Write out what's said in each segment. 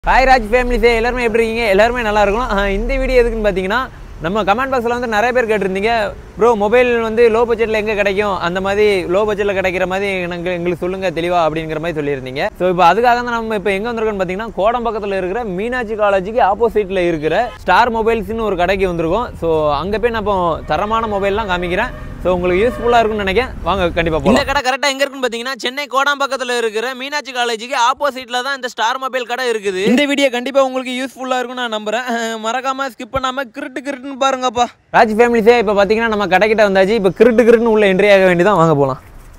Hi Raj family, எல்லாரும் எப்படி இருக்கீங்க? எல்லாரும் நல்லா இருக்கணும். இந்த வீடியோ எதுக்குன்னு பாத்தீங்கன்னா நம்ம கமெண்ட் பாக்ஸ்ல வந்து நிறைய பேர் கேட்டிருந்தீங்க bro மொபைல் வந்து லோ பட்ஜெட்ல எங்க கிடைக்கும் அந்த மாதிரி லோ பட்ஜெட்ல கிடைக்கிற மாதிரி எங்களுக்கு சொல்லுங்க தெளிவா அப்படிங்கிற மாதிரி சொல்லியிருந்தீங்க. சோ இப்போ அதுக்காக தான் நம்ம இப்போ எங்க வந்திருக்கோம்னு பாத்தீங்கன்னா கோடம்பாக்கத்துல இருக்கிற மீனாட்சி காலேஜுக்கு ஆப்போசிட்ல இருக்கிற ஸ்டார் மொபைல்ஸ்னு ஒரு கடைக்கு வந்திருக்கோம். சோ அங்க போய் நான் இப்போ தரமான மொபைல்லாம் காமிக்கிறேன். சோ உங்களுக்கு யூஸ்ஃபுல்லா இருக்கும்னு நினைக்கிறேன். வாங்க கண்டிப்பா போலாம். இந்த கடை கரெக்ட்டா எங்க இருக்குன்னு பாத்தீங்கன்னா சென்னை கோடம்பாக்கத்துல இருக்கிற மீனாட்சி காலேஜுக்கு ஆப்போசிட்ல தான் இந்த ஸ்டார் மொபைல் கடை இருக்குது. இந்த வீடியோ கண்டிப்பா உங்களுக்கு யூஸ்ஃபுல்லா இருக்கும் நான் நம்புறேன். மறக்காம ஸ்கிப் பண்ணாம கிருட்டு பாருங்கப்பா. ராஜ் ஃபேமிலிஸே இப்போ பாத்தீங்கன்னா நம்ம கடைக்கிட்ட வந்தாச்சு. இப்போ கிருட்டுன்னு உள்ள என்ட்ரி ஆக வேண்டியதான். வாங்க போலாம்.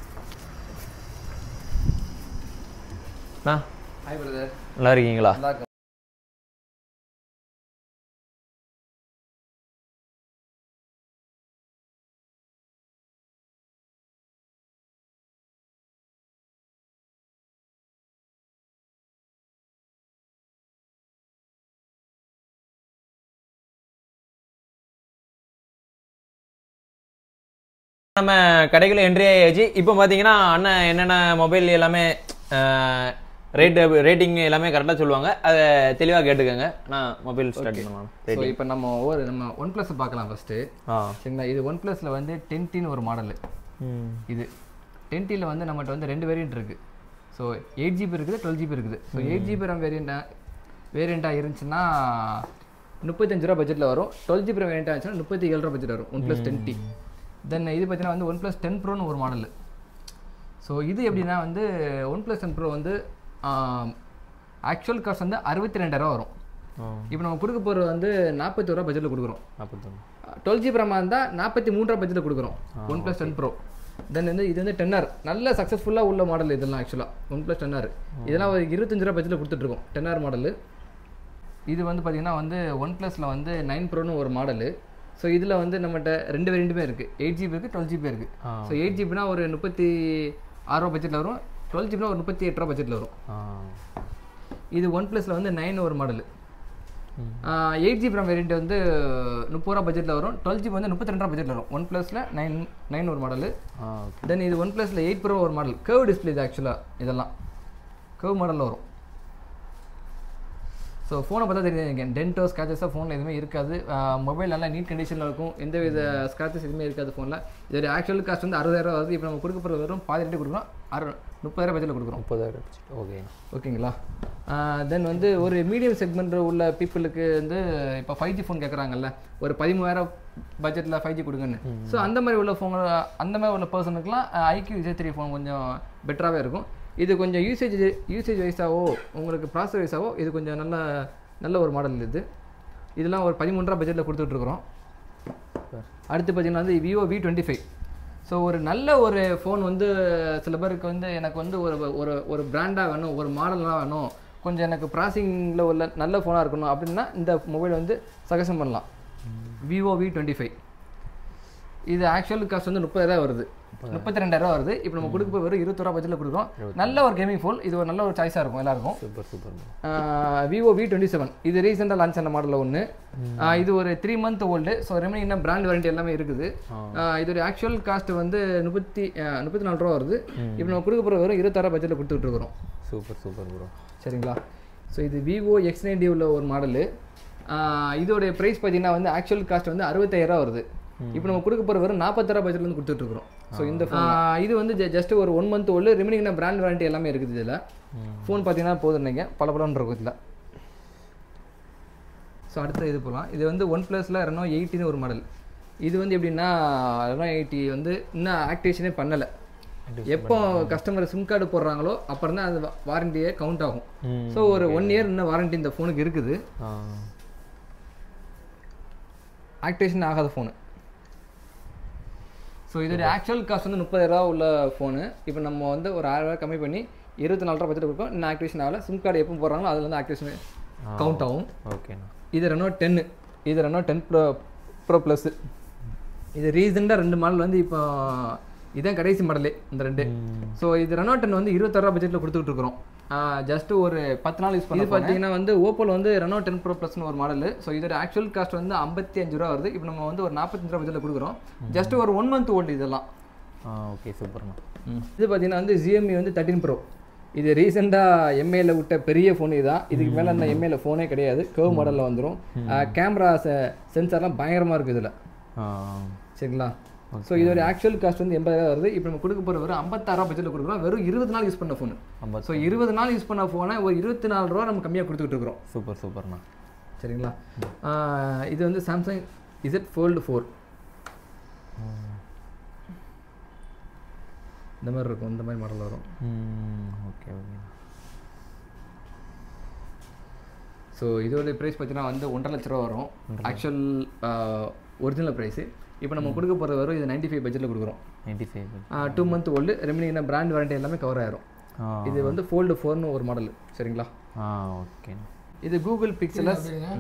ஹாய் பிரதர், நல்லா இருக்கீங்களா? நம்ம கடைக்குள்ள என்ட்ரி ஆயாச்சு. இப்போ பார்த்தீங்கன்னா அண்ணன் என்னென்ன மொபைல் எல்லாமே ரேட்டிங் எல்லாமே கரெக்டாக சொல்லுவாங்க. அதை தெளிவாக கேட்டுக்கோங்க. நான் மொபைல் ஸ்டார்ட் பண்ணலாம். ஸோ இப்போ நம்ம ஒன் ப்ளஸ் பார்க்கலாம் ஃபஸ்ட்டு. சரிங்களா, இது ஒன் ப்ளஸில் வந்து 10Tன்னு ஒரு மாடலு. இது 10Tல வந்து நம்மகிட்ட வந்து 2 வேரியண்ட் இருக்குது. ஸோ 8GB இருக்குது, 12GB இருக்குது. ஸோ 8GB RAM வேரியண்ட்டாக இருந்துச்சுன்னா 35 ரூபா பட்ஜெட்டில் வரும். 12GB RAM வேரியண்ட்டாக இருந்துச்சுன்னா 37 ரூபா பட்ஜெட் வரும் ஒன் ப்ளஸ் 10T. தென் இது பார்த்தீங்கன்னா வந்து ஒன் ப்ளஸ் 10 ப்ரோன்னு ஒரு மாடலு. ஸோ இது எப்படின்னா வந்து ஒன் ப்ளஸ் 10 ப்ரோ வந்து ஆக்சுவல் காஸ்ட் வந்து 62,000 வரும். இப்போ நம்ம கொடுக்க போகிறது வந்து 41 ரூபா பட்ஜெட்டில் கொடுக்குறோம். 12GB RAM இருந்தால் 43 ரூபா பட்ஜெட்டில் கொடுக்குறோம் ஒன் ப்ளஸ் 10 ப்ரோ. தென் வந்து இது வந்து 10R நல்ல சக்ஸஸ்ஃபுல்லாக உள்ள மாடல். இதெல்லாம் ஆக்சுவலாக ஒன் ப்ளஸ் 10R இதெல்லாம் ஒரு 25 ரூபா பட்ஜெட்டில் கொடுத்துட்ருக்கோம் 10R மாடலு. இது வந்து பார்த்திங்கன்னா வந்து ஒன் ப்ளஸில் வந்து 9 ப்ரோன்னு ஒரு மாடலு. ஸோ இதில் வந்து நம்மகிட்ட 2 வேரியண்ட்டுமே இருக்குது. 8GB இருக்குது, 12GB இருக்குது. ஸோ 8GBனா ஒரு 36 ரூபா பட்ஜெட்டில் வரும். 12GBனா ஒரு 38 ரூபா பட்ஜெட்டில் வரும். இது ஒன் ப்ளஸில் வந்து 9 ஒரு மாடலு. 8GB RAM வேரியண்ட் வந்து 30 ரூபா பட்ஜெட்டில் வரும். 12GB வந்து 32 ரூபா பட்ஜெட்டில் வரும். ஒன் ப்ளஸில் 9 ஒரு மாடலு. தென் இது ஒன் ப்ளஸில் 8 ப்ரோ ஒரு மாடல். கர்வ் டிஸ்பிளே இது ஆக்சுவலாக இதெல்லாம் கர்வ் மாடலில் வரும். ஸோ ஃபோனை பார்த்தா தெரியுது, டென்ட்டோ ஸ்க்ராச்சஸாக ஃபோனில் எதுவுமே இருக்காது. மொபைல் நல்லா நீட் கண்டிஷனில் இருக்கும். எந்த வித ஸ்க்ராச்சஸ் எதுவுமே இருக்காது ஃபோனில். இதோட ஆக்சுவல் காஸ்ட் வந்து 60,000 வருது. இப்போ நம்ம கொடுக்க போகிறது வெறும் பாதி ரேட்டு கொடுக்குறோம். 30,000 பட்ஜெட்டில் கொடுக்குறோம். 30,000 ஓகே ஓகேங்களா. தென் வந்து ஒரு மீடியம் செக்மெண்ட் உள்ள பீப்புளுக்கு வந்து இப்போ 5G ஃபோன் கேட்குறாங்கல்ல, ஒரு 13,000 பட்ஜெட்டில் 5G கொடுங்கன்னு. ஸோ அந்த மாதிரி உள்ள ஃபோன், அந்த மாதிரி உள்ள பர்சனுக்குலாம் IQ Z3 ஃபோன் கொஞ்சம் பெட்டராகவே இருக்கும். இது கொஞ்சம் யூசேஜ் வைஸாவோ உங்களுக்கு ப்ராசஸ் வைஸாவோ இது கொஞ்சம் நல்ல ஒரு மாடல். இதெல்லாம் ஒரு 13 ரூபா பட்ஜெட்டில் கொடுத்துட்ருக்குறோம். அடுத்து பார்த்திங்கன்னா வந்து விவோ V25. ஸோ ஒரு நல்ல ஒரு ஃபோன் வந்து சில பேருக்கு வந்து எனக்கு வந்து ஒரு பிராண்டாக வேணும், ஒரு மாடலாக வேணும், கொஞ்சம் எனக்கு ப்ராசஸிங்கில் உள்ள நல்ல ஃபோனாக இருக்கணும் அப்படின்னா இந்த மொபைல் வந்து சஜஷன் பண்ணலாம். விவோ V25 இது ஆக்சுவல் காஸ்ட் வந்து 30,000 வருது, 32,000 வருது. இப்போ நம்ம கொடுக்க போய் வெறும் 20 ரூபா பட்ஜெட்டில் கொடுக்குறோம். நல்ல ஒரு கேமிங் ஃபோன். இது ஒரு நல்ல ஒரு சாய்ஸாக இருக்கும் எல்லாருக்கும். விவோ V27 இது ரீசெண்டாக லான்ச் ஆன மாடலில் ஒன்று. இது ஒரு 3 மந்த் ஓல்டு. ஸோ ரெமைனிங் இன்னும் பிராண்ட் வாரண்டி எல்லாமே இருக்குது. இதோட ஆக்சுவல் காஸ்ட் வந்து 34 ரூபா வருது. இப்போ நம்ம கொடுக்க போகிற வெறும் 26 ரூபா பட்ஜெட்டில் கொடுத்துட்ருக்குறோம். Super bro. சரிங்களா. ஸோ இது விவோ X90 உள்ள ஒரு மாடலு. இதோடைய ப்ரைஸ் பார்த்தீங்கன்னா வந்து ஆக்சுவல் காஸ்ட் வந்து 65,000 வருது. இப்போ நம்ம கொடுக்க போகிற வெறும் 40,000 ரூபா பட்ஜெட்டில் வந்து கொடுத்துட்ருக்குறோம். ஸோ இந்த ஃபோன் இது வந்து ஜஸ்ட் ஒரு 1 month old. Remaining brand warranty எல்லாமே இருக்குது இதில். ஃபோன் பார்த்தீங்கன்னா போதும் நீங்கள் பலன்னு இருக்கும் இதில். ஸோ அடுத்த இது போகலாம். இது வந்து ஒன் ப்ளஸில் Reno 80ன்னு ஒரு மாடல். இது வந்து எப்படின்னா Reno 80 வந்து இன்னும் ஆக்டிவேஷனே பண்ணலை. எப்போ கஸ்டமர் சிம் கார்டு போடுறாங்களோ அப்புறம் தான் அது வாரண்டியே கவுண்ட் ஆகும். ஸோ ஒரு 1 இயர் இன்னும் வாரண்டி இந்த ஃபோனுக்கு இருக்குது. ஆக்டிவேஷன் ஆகாத ஃபோனு. ஸோ இதோட ஆக்சுவல் காஸ்ட் வந்து 30,000 ரூபா உள்ள ஃபோனு. இப்போ நம்ம வந்து ஒரு 1000 ரூபா கம்மி பண்ணி 24 ரூபா பட்ஜெட் கொடுப்போம். இன்னும் ஆக்டிவேஷன் ஆகலை. சிம் கார்டு எப்போ போடுறாங்களோ அதில் வந்து ஆக்டிவேஷன் கவுண்ட் ஆகும். ஓகேண்ணா. இது Reno 10. இது Reno 10 ப்ரோ ப்ளஸ். இது ரீசெண்டாக 2 மாடல் வந்து இப்போ இதான் கடைசி மாடலே இந்த 2. ஸோ இது Reno 10 வந்து 26 ரூபா பட்ஜெட்டில் கொடுத்துட்ருக்குறோம். ஜஸ்ட் ஒரு 10 நாள் யூஸ் பண்ணி பார்த்தீங்கன்னா வந்து ஓப்போவில் வந்து Reno 10 Pro Plusன்னு ஒரு மாடல். ஸோ இதோட ஆக்சுவல் காஸ்ட் வந்து 55 ரூபா வருது. இப்போ நம்ம வந்து ஒரு 45 ரூபா பட்ஜெட்டில் கொடுக்குறோம். ஜஸ்ட் ஒரு 1 மந்த் ஓல்டு இதெல்லாம். ஓகே சூப்பர்ண்ணா. இது பார்த்தீங்கன்னா வந்து Xiaomi வந்து 13 Pro. இது ரீசெண்டாக எம்ஏல விட்ட பெரிய ஃபோன் இதுதான். இதுக்கு மேலே அந்த எம்ஏல ஃபோனே கிடையாது. கர்வ் மாடலில் வந்துடும். கேமரா சென்சார்லாம் பயங்கரமாக இருக்குது இதில். சரிங்களா? ஸோ இதோட ஆக்சுவல் காஸ்ட் வந்து 80,000 வருது. இப்போ நம்ம கொடுக்க போகிற வெறும் 56,000 பட்ஜெட்டில் கொடுக்குறோம். வெறும் 20 நாள் யூஸ் பண்ண ஃபோனு. ஸோ 20 நாள் யூஸ் பண்ண ஃபோனை ஒரு 24 ரூபா நம்ம கம்மியாக கொடுத்துட்டு இருக்கிறோம். சூப்பர்ண்ணா. சரிங்களா? இது வந்து சாம்சங் Z Fold 4 இந்த மாதிரி இருக்கும். இந்த மாதிரி மாடல் வரும். ஓகே. ஸோ இதோட ப்ரைஸ் பார்த்தீங்கன்னா வந்து 1.5 லட்ச ரூபா வரும். Actual original price. இப்போ நம்ம கொடுக்க போகிற வரும் இது 95 பட்ஜெட்டில் கொடுக்குறோம். 2 month old. Remaining brand warranty எல்லாமே கவர் ஆயிரும். இது வந்து Fold 4னு ஒரு மாடல். சரிங்களா? ஓகே. இது கூகுள் பிக்சலில்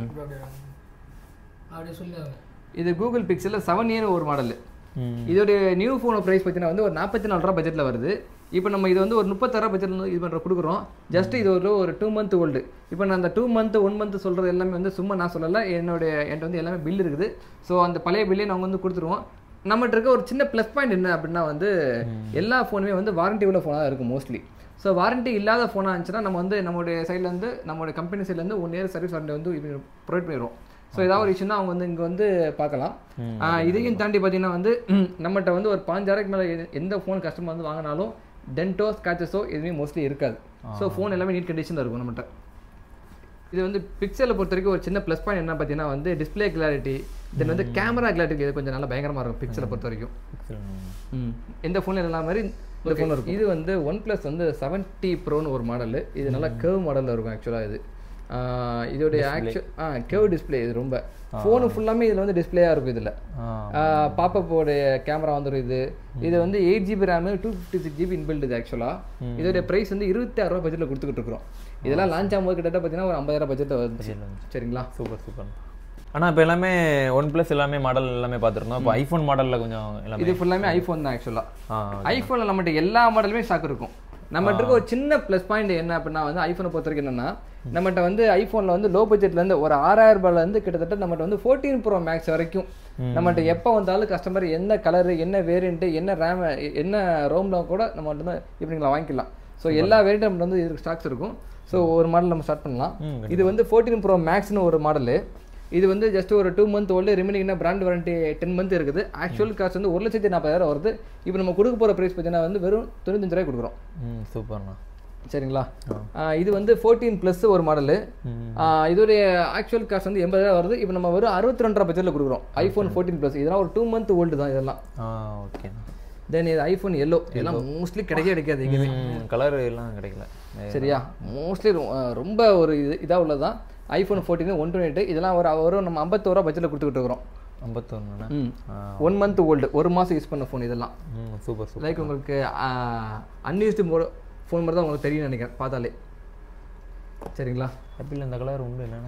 இது கூகுள் பிக்சலில் 7A ஒரு மாடல். இதோடைய நியூ ஃபோனோட ப்ரைஸ் பார்த்தீங்கன்னா வந்து ஒரு 44 ரூபா பட்ஜெட்டில் வருது. இப்போ நம்ம இது வந்து ஒரு 36 பட்ஜெட்டில் வந்து இது பண்ணுற கொடுக்குறோம். ஜஸ்ட் இது ஒரு 2 மந்த் ஓல்டு. இப்போ நான் அந்த 2 மந்த் 1 மந்த் சொல்கிறது எல்லாமே வந்து சும்மா நான் சொல்லலை. என்கிட்ட வந்து எல்லாமே பில் இருக்குது. ஸோ அந்த பழைய பில்லே நாங்கள் வந்து கொடுத்துருவோம். நம்மகிட்ட இருக்க ஒரு சின்ன ப்ளஸ் பாயிண்ட் என்ன அப்படின்னா வந்து எல்லா ஃபோனுமே வந்து வாரண்டி உள்ள ஃபோனாக இருக்கும் மோஸ்ட்லி. ஸோ வாரண்டி இல்லாத ஃபோனாக இருந்துச்சுன்னா நம்ம வந்து நம்மளுடைய சைட்லேருந்து நம்மளுடைய கம்பெனி சைட்லேருந்து 1 இயர் சர்வீஸ் வாரண்டி வந்து ப்ரொவைட் பண்ணிடுவோம். ஸோ ஏதாவது ஒரு இஷ்யூனா அவங்க வந்து இங்கே வந்து பார்க்கலாம். இதையும் தாண்டி பார்த்தீங்கன்னா வந்து நம்மகிட்ட வந்து ஒரு 5,000 மேலே எந்த ஃபோன் கஸ்டமர் வந்து வாங்கினாலும் டென்ட்டோ ஸ்க்ராச்சஸோ எதுவுமே மோஸ்ட்லி இருக்காது. ஸோ ஃபோன் எல்லாமே நீட் கண்டிஷனில் இருக்கும் நம்மகிட்ட. இது வந்து பிக்சலை பொறுத்த வரைக்கும் ஒரு சின்ன ப்ளஸ் பாயிண்ட் என்ன பார்த்தீங்கன்னா வந்து டிஸ்பிளே கிளாரிட்டி, தென் வந்து கேமரா கிளாரிட்டி இது கொஞ்சம் நல்லா பயங்கரமாக இருக்கும் பிக்சலை பொறுத்த வரைக்கும். எந்த ஃபோனில் எல்லா மாதிரி இந்த ஃபோன் இருக்கும். இது வந்து OnePlus வந்து 70 ப்ரோன்னு ஒரு மாடலு. இது நல்லா கர்வ் மாடலில் இருக்கும் ஆக்சுவலாக. இது இதோடைய கர்வ் டிஸ்பிளே. இது ரொம்ப ஃபோனு ஃபுல்லாமே இதில் வந்து டிஸ்பிளேயாக இருக்கும். இதில் பாப்பப்போடைய கேமரா வந்துடும். இது வந்து 8 GB ரேமு 256 GB இன்பில்ட். இது ஆக்சுவலாக இதோடைய ப்ரைஸ் வந்து 26 ரூபா பட்ஜெட்டில் கொடுத்துக்கிட்டு இருக்கிறோம். இதெல்லாம் லான்ச் ஆகும்போது கிட்டத்தட்ட பார்த்தீங்கன்னா ஒரு 50,000 பட்ஜெட்டில் வருது. சரிங்களா? சூப்பர். ஆனால் இப்போ எல்லாமே OnePlus எல்லாமே மாடல் எல்லாமே பார்த்துருந்தோம். இப்போ ஐஃபோன் மாடலில் கொஞ்சம் எல்லாமே இது ஃபுல்லாமே ஐஃபோன் தான் ஆக்சுவலாக. ஐஃபோனில் நம்மகிட்ட எல்லா மாடலுமே ஸ்டாக் இருக்கும். நம்மகிட்ட இருக்க ஒரு சின்ன ப்ளஸ் பாயிண்ட் என்ன அப்படின்னா வந்து ஐஃபோனை பொறுத்த வரைக்கும் என்னன்னா நம்மகிட்ட வந்து ஐஃபோனில் வந்து லோ பட்ஜெட்லேருந்து ஒரு 6,000 ரூபாயிலேருந்து கிட்டத்தட்ட நம்மகிட்ட வந்து 14 Pro Max வரைக்கும் நம்மகிட்ட எப்போ வந்தாலும் கஸ்டமர் என்ன கலரு, என்ன வேரியண்ட்டு, என்ன ரேம், என்ன ரோமில் கூட நம்ம வந்து இப்படிங்களா வாங்கிக்கலாம். ஸோ எல்லா வேரியண்ட்டும் நம்மகிட்ட வந்து இதுக்கு ஸ்டாக்ஸ் இருக்கும். ஸோ ஒரு மாடல் நம்ம ஸ்டார்ட் பண்ணலாம். இது வந்து 14 Pro Maxனு ஒரு மாடலு. இது வந்து ஜஸ்ட் ஒரு 2 மந்த் ஓல்டு. ரிமைனிங்னா பிராண்ட் வாரண்டி 10 மந்த் இருக்குது. ஆக்சுவல் காஸ்ட் வந்து 1,40,000 வருது. இப்போ நம்ம கொடுக்க போகிற ப்ரைஸ் பார்த்தீங்கன்னா வந்து வெறும் 95 ரூபாய் கொடுக்குறோம். சூப்பர்ண்ணா. சரிங்களா? இது வந்து 14+ ஒரு மாடலு. இதோடைய ஆக்சுவல் காஸ்ட் வந்து 80,000 வருது. இப்போ நம்ம வெறும் 62 ரூபா பட்ஜெட்டில் கொடுக்குறோம். iPhone 14+. இதெல்லாம் ஒரு 2 மந்த் ஓல்டு தான் இதெல்லாம். ஓகே. தென் இது iPhone yellow. இதெல்லாம் மோஸ்ட்லி கிடைக்காது எங்கேயுமே. கலர் எல்லாம் கிடைக்கல. சரியா? மோஸ்ட்லி ரொம்ப ஒரு இதாக உள்ளதான். iPhone 14 128. இதெல்லாம் ஒரு நம்ம 51 ரூபா பட்ஜெட்டில் கொடுத்துக்கிட்டு இருக்கிறோம். 51. 1 மந்த் ஓல்டு, 1 மாதம் யூஸ் பண்ண ஃபோன் இதெல்லாம். சூப்பர். லைக் உங்களுக்கு அன்யூஸ்டு ஃபோன் மாதிரி தான் உங்களுக்கு தெரியும் நினைக்கிறேன் பார்த்தாலே. சரிங்களா? ஆப்பிள் இந்த கலர் உண்டு என்னென்னா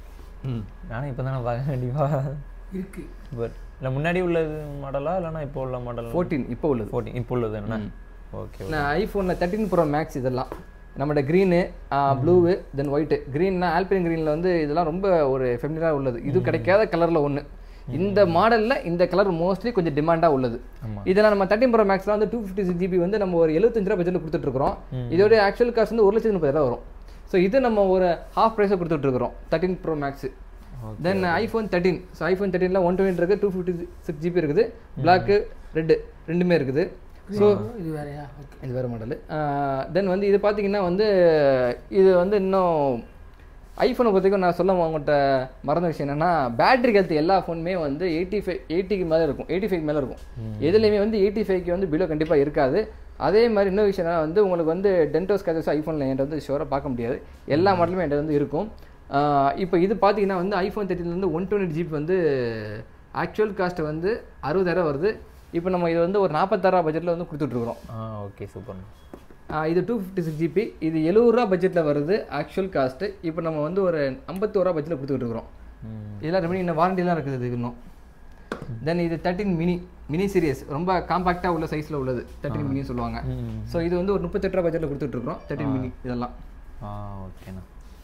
நானும் இப்போ தானே பார்க்க கண்டிப்பாக இருக்குது. பட் இல்லை முன்னாடி உள்ளது மாடலா இல்லைனா இப்போ உள்ள மாடல்? 14 இப்போ உள்ளது. 14 இப்போ உள்ளது என்ன? ஓகே. நான் ஐஃபோனில் 13 Pro Max இதெல்லாம் நம்மளோட க்ரீனு, ப்ளூவு, தென் ஒயிட்டு. க்ரீன்னா ஆல்பின் க்ரீனில் வந்து இதெல்லாம் ரொம்ப ஒரு ஃபெமிலியராக உள்ளது. இது கிடைக்காத கலரில் ஒன்று. இந்த மாடலில் இந்த கலர் மோஸ்ட்லி கொஞ்சம் டிமாண்டாக உள்ளது. இதெல்லாம் நம்ம 13 Pro Maxல வந்து 256 GB வந்து நம்ம ஒரு 75 ரூபா பட்ஜெட்டில் கொடுத்துட்ருக்கோம். இதோட ஆக்சுவல் காஸ்ட் வந்து 1,30,000 வரும். ஸோ இது நம்ம ஒரு ஹாஃப் ப்ரைஸை கொடுத்துட்ருக்குறோம் 13 Pro Max. Then iPhone 13. So iPhone 13ல 128 இருக்குது, 256 GB இருக்குது, பிளாக்கு ரெட்டு ரெண்டுமே இருக்குது. ஸோ இது வேறையா? இது வேறு மாடலு. தென் வந்து இது பார்த்தீங்கன்னா வந்து இது வந்து இன்னும் ஐஃபோனை பொறுத்தவரைக்கும் நான் சொல்ல உங்கள்கிட்ட மறந்த விஷயம் என்னென்னா பேட்டரி ஹெல்த் எல்லா ஃபோனுமே வந்து 80க்கு மேலே இருக்கும், 85 மேலே இருக்கும். எதுலேயுமே வந்து 85க்கு வந்து பிலோ கண்டிப்பாக இருக்காது. அதே மாதிரி இன்னொரு விஷயம்னா வந்து உங்களுக்கு வந்து டென்ட்டோ ஸ்க்ராச்சஸ் ஐஃபோனில் என்கிட்ட வந்து ஷோராக பார்க்க முடியாது. எல்லா மாடலுமே என்கிட்ட வந்து இருக்கும். இப்போ இது பார்த்தீங்கன்னா வந்து iPhone 13 128 GB வந்து ஆக்சுவல் காஸ்ட்டு வந்து 60,000 வருது. இப்போ நம்ம இது வந்து ஒரு 46 ரூபா பட்ஜெட்டில் வந்து கொடுத்துட்ருக்குறோம். Okay, super. இது 256 GB. இது 70 ரூபா பட்ஜெட்டில் வருது ஆக்சுவல் காஸ்ட்டு. இப்போ நம்ம வந்து ஒரு 51 ரூபா பட்ஜெட்டில் கொடுத்துக்கிட்டு இருக்கிறோம். இதெல்லாம் ரெமெடி இன்னும் வாரண்டிலாம் இருக்குது இதுக்கு இன்னும். தென் இது 13 மினி சீரியஸ், ரொம்ப காம்பாக்டாக உள்ள சைஸில் உள்ளது 13 மினி சொல்லுவாங்க. ஸோ இது வந்து ஒரு 38 ரூபா பட்ஜெட்டில் கொடுத்துட்ருக்குறோம் 13 மினி இதெல்லாம். ஓகேண்ணா.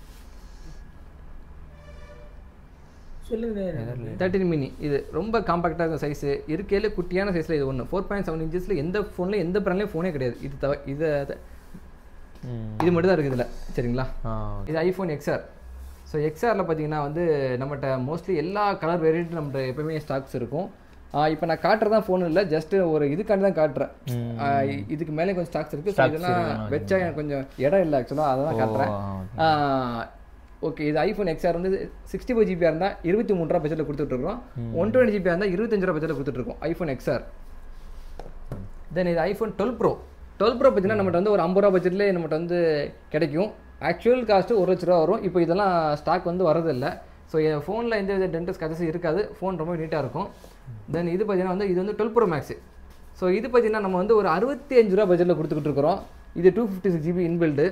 13 மினி இது ரொம்ப காம்பாக்டாக இருக்கும் சைஸு. இருக்கையில குட்டியான சைஸில் இது ஒன்று 4.7 இன்ச்சஸில் எந்த ஃபோனில் எந்த பிராண்ட்லேயும் ஃபோனே கிடையாது. இது இது மட்டும் தான் இருக்குது இதில். சரிங்களா? இது ஐஃபோன் XR. ஸோ XRல பார்த்தீங்கன்னா வந்து நம்மகிட்ட மோஸ்ட்லி எல்லா கலர் வேரியண்ட்டும் நம்மகிட்ட எப்பவுமே ஸ்டாக்ஸ் இருக்கும். இப்போ நான் காட்டுறதான் ஃபோன் இல்லை, ஜஸ்ட் ஒரு இதுக்காண்டி தான் காட்டுறேன். இதுக்கு மேலே கொஞ்சம் ஸ்டாக்ஸ் இருக்குது. ஸோ இதெல்லாம் வச்சா எனக்கு கொஞ்சம் இடம் இல்லை ஆக்சுவலாக, அதை தான் காட்டுறேன். ஓகே, இது ஐஃபோன் XR வந்து 64 GB இருந்தால் 23 ரூபா பட்ஜெட்டில் கொடுத்துட்ருக்கோம். 120 GB இருந்தால் 25 ரூபா பட்ஜெட்டில் கொடுத்துட்ருக்கோம் ஐஃபோன் XR. தென் இது ஐஃபோன் 12 Pro. 12 Pro பார்த்தீங்கன்னா நம்மகிட்ட வந்து ஒரு 50 ரூபா பட்ஜெட்லேயே நம்மகிட்ட வந்து கிடைக்கும். ஆக்சுவல் காஸ்ட்டு 1 லட்ச ரூபா வரும். இப்போ இதெல்லாம் ஸ்டாக் வந்து வரதில்லை. ஸோ என் ஃபோனில் எந்த வித டென்டஸ் ஸ்க்ராச்சஸும் இருக்காது. ஃபோன் ரொம்ப நீட்டாக இருக்கும். தென் இது பார்த்தீங்கன்னா வந்து இது வந்து 12 Pro Max. ஸோ இது பார்த்தீங்கன்னா நம்ம வந்து ஒரு 65 ரூபா பட்ஜெட்டில் கொடுத்துக்கிட்டு இருக்கிறோம். இது 256 GB இன்பில்டு.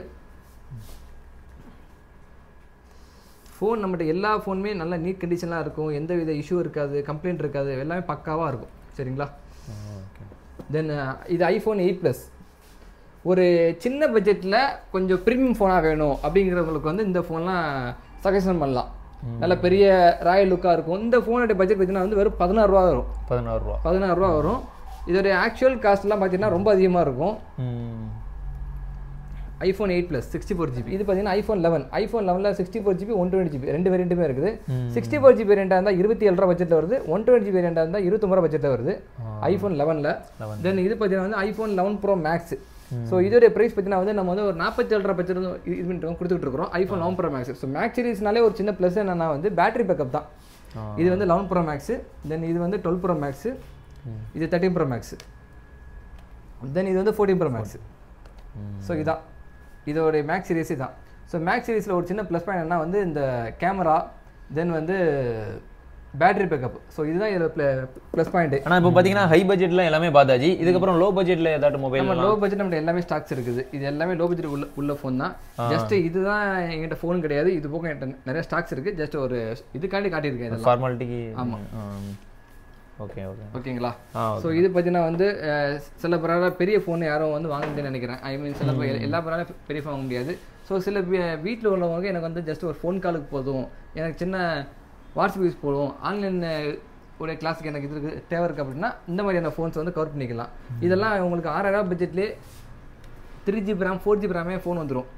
ஃபோன் நம்மகிட்ட எல்லா ஃபோனுமே நல்ல நீட் கண்டிஷனாக இருக்கும். எந்த வித இஷ்யூ இருக்காது, கம்ப்ளைண்ட் இருக்காது, எல்லாமே பக்காவாக இருக்கும். சரிங்களா? தென் இது ஐஃபோன் 8 Plus. ஒரு சின்ன பட்ஜெட்டில் கொஞ்சம் ப்ரீமியம் ஃபோனாக வேணும் அப்படிங்கிறவங்களுக்கு வந்து இந்த ஃபோன்லாம் சஜஷன் பண்ணலாம். நல்ல பெரிய ராயல் லுக்காக இருக்கும். இந்த ஃபோனோட பட்ஜெட் பார்த்தீங்கன்னா வந்து வெறும் 16 ரூபா வரும். 16 ரூபா வரும். இதோடைய ஆக்சுவல் காஸ்ட்லாம் பார்த்தீங்கன்னா ரொம்ப அதிகமாக இருக்கும். IPhone 8 Plus 64 GB. இது பார்த்தீங்கன்னா ஐஃபோன் 11. ஐஃபோன் 11ல் 64 GB 120 GB ரெண்டு வேரியண்ட்டுமே இருக்குது. 64 GB வேரியண்ட்டாக இருந்தால் 27 ரூபா பட்ஜெட்டில் வருது. 120 GB வேரியண்ட்டாக இருந்தால் 29 ரூபா பட்ஜெட்டில் வருது ஐஃபோன் 11ல். தென் இது பார்த்தீங்கன்னா வந்து ஐஃபோன் 11 Pro Max. ஸோ இதோடைய ப்ரைஸ் பார்த்தீங்கன்னா வந்து நம்ம வந்து ஒரு 47 ரூபா பட்ஜெட் வந்து இது பண்ணிட்டு கொடுத்துட்டு இருக்கிறோம் iPhone 11 Pro Max. So Max சீரிஸ்னாலே ஒரு சின்ன ப்ளஸ் என்னன்னா வந்து பேட்டரி பேக்கப் தான். இது வந்து 11 Pro Max. தென் இது வந்து 12 Pro Max. இது 13 Pro Max. தென் இது வந்து 14 Pro Max. ஸோ இதான் இதோடைய மேக்ஸ் சீரிஸ் தான். ஸோ மேக்ஸ் சீரிஸில் ஒரு சின்ன ப்ளஸ் பாயிண்ட் என்ன வந்து இந்த கேமரா, தென் வந்து பேட்டரி பேக்கப். ஸோ இதுதான் இதில் ப்ளஸ் பாயிண்ட். ஆனால் இப்போ பார்த்தீங்கன்னா ஹை பட்ஜெட்டில் எல்லாமே பார்த்தாச்சு. இதுக்கப்புறம் லோ பட்ஜெட்டில் ஏதாட்டும் மொபைல்? நம்ம லோ பட்ஜெட் நம்மகிட்ட எல்லாமே ஸ்டாக்ஸ் இருக்குது. இது எல்லாமே லோ பட்ஜெட் உள்ள ஃபோன் தான். ஜஸ்ட் இதுதான் எங்கிட்ட ஃபோன் கிடையாது. இது போக என்கிட்ட நிறைய ஸ்டாக்ஸ் இருக்குது. ஜஸ்ட் ஒரு இதுக்காண்டி காட்டியிருக்கேன் இதெல்லாம் ஃபார்மாலிட்டிக்கு. ஆமாம். ஓகேங்களா? ஸோ இது பார்த்தீங்கன்னா வந்து சில பேரால் பெரிய ஃபோன் யாரும் வந்து வாங்க முடியும்னு நினைக்கிறேன். ஐ மீன் சில எல்லா பேராலும் பெரிய ஃபோன் வாங்க முடியாது. ஸோ சில வீட்டில் உள்ளவங்க எனக்கு வந்து ஜஸ்ட் ஒரு ஃபோன் காலுக்கு போதும், எனக்கு சின்ன வாட்ஸ்அப் யூஸ் போடும், ஆன்லைன் ஒரு கிளாஸுக்கு எனக்கு இது தேவை இருக்குது அப்படின்னா இந்த மாதிரியான ஃபோன்ஸ் வந்து கவர் பண்ணிக்கலாம். இதெல்லாம் உங்களுக்கு 6000 ரூபா பட்ஜெட்லேயே 3 GB RAM 4 GB RAM phone வந்துடும்.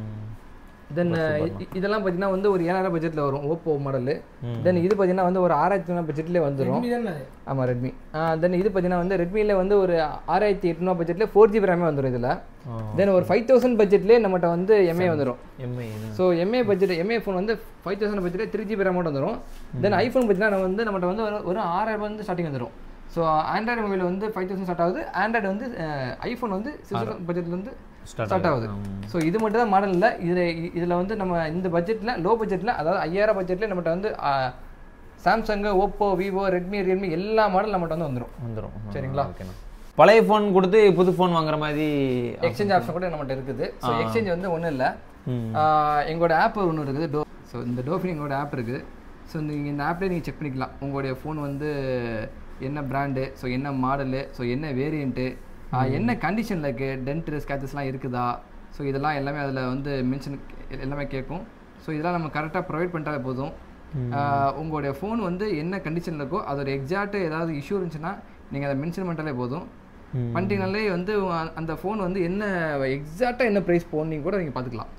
தென் இதெல்லாம் பார்த்தீங்கன்னா வந்து ஒரு 7000 பட்ஜெட்டில் வரும் ஓப்போ மாடலு. தென் இது பார்த்தீங்கன்னா வந்து ஒரு 6000 பட்ஜெட்லேயே வந்துடும். ஆமாம், ரெட்மி. தென் இது பார்த்தீங்கன்னா வந்து ரெட்மியில் வந்து ஒரு 6800 பட்ஜெட்டில் 4 GB RAM வந்துடும் இதில். தென் ஒரு 5000 பட்ஜெட்லேயே நம்மகிட்ட வந்து எம்ஏ வந்துடும். So EMI budget EMI phone வந்து 5000 பட்ஜெட்டில் 3 GB RAM வந்துடும். தென் ஐஃபோன் பார்த்தீங்கன்னா வந்து நம்மகிட்ட வந்து ஒரு 6000 வந்து ஸ்டார்டிங் வந்துடும். ஸோ ஆண்ட்ராய்டு மொபைல் வந்து 5000 ஸ்டார்ட் ஆகுது. ஆண்ட்ராய்டு வந்து ஐஃபோன் வந்து 6000 பட்ஜெட்டில் வந்து ஸ்டார்ட் ஆகுது. ஸோ இது மட்டும் தான் மாடல் இல்லை. இதில் வந்து நம்ம இந்த பட்ஜெட்டில் லோ பட்ஜெட்டில், அதாவது 5000 பட்ஜெட்டில் நம்மகிட்ட வந்து Samsung, Oppo, Vivo, Redmi, Realme எல்லா மாடல் நம்மகிட்ட வந்து வந்துடும். சரிங்களா? பழைய ஃபோன் கொடுத்து புது ஃபோன் வாங்குற மாதிரி எக்ஸ்சேஞ்ச் ஆப்ஷன் கூட நம்மகிட்ட இருக்குது. ஸோ எக்ஸ்சேஞ்ச் வந்து ஒன்றும் இல்லை. எங்களோட ஆப் ஒன்று இருக்குது. ஸோ இந்த டோஃபின் எங்களோட ஆப் இருக்குது. ஸோ நீங்கள் இந்த ஆப்லேயே நீங்கள் செக் பண்ணிக்கலாம் உங்களுடைய ஃபோன் வந்து என்ன பிராண்டு, ஸோ என்ன மாடலு, ஸோ என்ன வேரியண்ட்டு, என்ன கண்டிஷனில் இருக்குது, டென்ட் ஸ்க்ராச்சஸ்லாம் இருக்குதா, ஸோ இதெல்லாம் எல்லாமே அதில் வந்து மென்ஷன் எல்லாமே கேட்கும். ஸோ இதெல்லாம் நம்ம கரெக்டாக ப்ரொவைட் பண்ணிட்டாலே போதும். உங்களுடைய ஃபோன் வந்து என்ன கண்டிஷனில் இருக்கோ அதோட எக்ஸாக்ட்டு ஏதாவது இஷ்யூ இருந்துச்சுன்னா நீங்கள் அதை மென்ஷன் பண்ணிட்டாலே போதும். பண்ணிட்டீங்கனாலே வந்து அந்த ஃபோன் வந்து என்ன எக்ஸாக்டாக என்ன ப்ரைஸ் போகணும் கூட நீங்கள் பார்த்துக்கலாம்.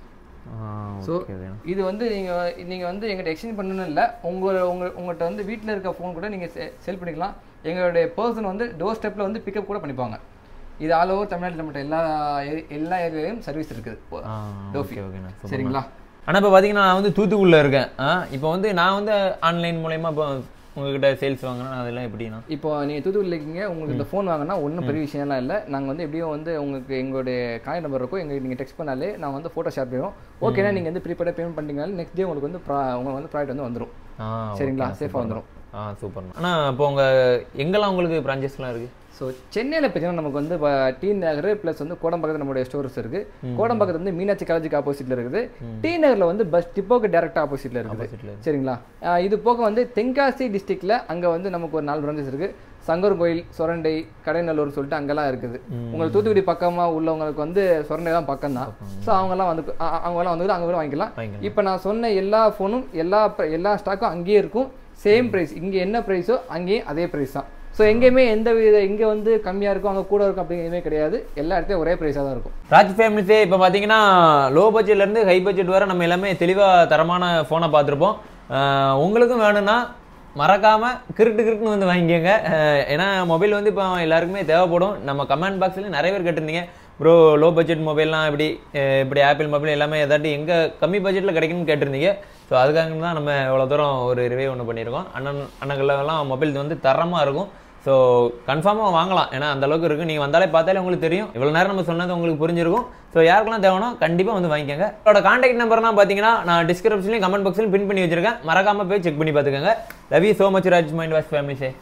ஸோ இது வந்து நீங்கள் வந்து எங்கிட்ட எக்ஸ்சேஞ்ச் பண்ணணும் இல்லை, உங்கள்கிட்ட வந்து வீட்டில் இருக்க ஃபோன் கூட நீங்கள் செல் பண்ணிக்கலாம். எங்களுடைய பர்சன் வந்து டோர் ஸ்டெப்பில் வந்து பிக்கப் கூட பண்ணிப்பாங்க. இது ஆல் ஓவர் தமிழ்நாட்டில் மட்டும் எல்லா ஏரியாலையும் சர்வீஸ் இருக்குது டோஃபி. சரிங்களா? ஆனால் இப்போ பார்த்தீங்கன்னா நான் வந்து தூத்துக்குடியில் இருக்கேன். இப்போ வந்து நான் வந்து ஆன்லைன் மூலயமா இப்போ உங்ககிட்ட சேல்ஸ் வாங்கினா அதெல்லாம் எப்படின்னா, இப்போ நீங்கள் தூத்துக்குடியில் இருக்கீங்க, உங்களுக்கு இந்த ஃபோன் வாங்கினா ஒன்றும் பெரிய விஷயம்லாம் இல்லை. நாங்கள் வந்து எப்படியும் வந்து உங்களுக்கு எங்களுடைய காய் நம்பர் இருக்கும், எங்களுக்கு நீங்கள் டெக்ஸ்ட் பண்ணாலே நான் வந்து ஃபோட்டோ ஷேர் பண்ணுவோம். ஓகேனா நீங்கள் வந்து ப்ரீபெய்டாக பேமெண்ட் பண்ணிட்டீங்கனாலும் நெக்ஸ்ட் டே உங்களுக்கு வந்து ப்ராடக்ட் வந்து வந்துடும். சரிங்களா? சேஃபாக வந்துடும். சூப்பர். ஆனால் இப்போ உங்கள் எங்கெல்லாம் உங்களுக்கு பிரான்ச்சஸ்லாம் இருக்குது? ஸோ சென்னையில் பார்த்தீங்கன்னா நமக்கு வந்து T.Nagar ப்ளஸ் வந்து கோடம்பாக்கத்தில் நம்மளுடைய ஸ்டோர்ஸ் இருக்குது. கோடம்பாக்கத்தில் வந்து மீனாட்சி காலேஜுக்கு ஆப்போசிட்டில் இருக்குது. T.Nagarல வந்து பஸ் டிப்போக்கு டேரெக்டாக ஆப்போசிட்டில் இருக்குது. சரிங்களா? இது போக வந்து தென்காசி டிஸ்ட்ரிக்டில் அங்கே வந்து நமக்கு ஒரு 4 பிரான்ச்சஸ் இருக்குது. சங்கரகோவில், சுரண்டை, கடைநல்லூர் சொல்லிட்டு அங்கெல்லாம் இருக்குது. உங்களுக்கு தூத்துக்குடி பக்கமாக உள்ளவங்களுக்கு வந்து சுரண்டை தான் பக்கம் தான். ஸோ அவங்கெல்லாம் வந்து அங்கே கூட வாங்கிக்கலாம். இப்போ நான் சொன்ன எல்லா ஃபோனும் எல்லா ஸ்டாக்கும் அங்கேயே இருக்கும். சேம் ப்ரைஸ், இங்கே என்ன ப்ரைஸோ அங்கேயும் அதே ப்ரைஸ் தான். ஸோ ஸோ எங்கேயுமே எந்த வித இங்கே வந்து கம்மியாக இருக்கும் அங்கே கூட இருக்கும் அப்படிங்கிற எதுவுமே கிடையாது. எல்லா இடத்துலையும் ஒரே ப்ரைஸாக தான் இருக்கும். ராஜ் ஃபேமிலிஸே இப்போ பார்த்தீங்கன்னா லோ பட்ஜெட்லேருந்து ஹை பட்ஜெட் வரை நம்ம எல்லாமே தெளிவாக தரமான ஃபோனை பார்த்துருப்போம். உங்களுக்கும் வேணும்னா மறக்காமல் கிருட்டுன்னு வந்து வாங்கிக்கோங்க. ஏன்னா மொபைல் வந்து இப்போ எல்லாருக்குமே தேவைப்படும். நம்ம கமெண்ட் பாக்ஸில் நிறைய பேர் கேட்டிருந்தீங்க, ப்ரோ லோ பட்ஜெட் மொபைல்லாம் இப்படி ஆப்பிள் மொபைல் எல்லாமே ஏதாட்டி எங்கே கம்மி பட்ஜெட்டில் கிடைக்குன்னு கேட்டிருந்தீங்க. ஸோ அதுக்காக தான் நம்ம இவ்வளோ தூரம் ஒரு ரிவ்யூ ஒன்று பண்ணியிருக்கோம். அண்ணங்கள்லாம் மொபைல் வந்து தரமாக இருக்கும். ஸோ கன்ஃபார்மாக வாங்கலாம், ஏன்னா அந்தளவுக்கு இருக்குது. நீங்கள் வந்தாலே பார்த்தாலே உங்களுக்கு தெரியும். இவ்வளோ நேரம் நம்ம சொன்னது உங்களுக்கு புரிஞ்சிருக்கும். ஸோ யாருக்கெல்லாம் தேவைனோ கண்டிப்பாக வந்து வாங்கிக்கோங்க. என்னோட கான்டாக்ட் நம்பர்லாம் பார்த்தீங்கன்னா நான் டிஸ்கிரிப்ஷன்லையும் கமெண்ட் பாக்ஸ்லையும் பின் பண்ணி வச்சிருக்கேன். மறக்காமல் போய் செக் பண்ணி பார்த்துக்கோங்க. Love you so much Raj mind wash ஃபேமிலிஸே.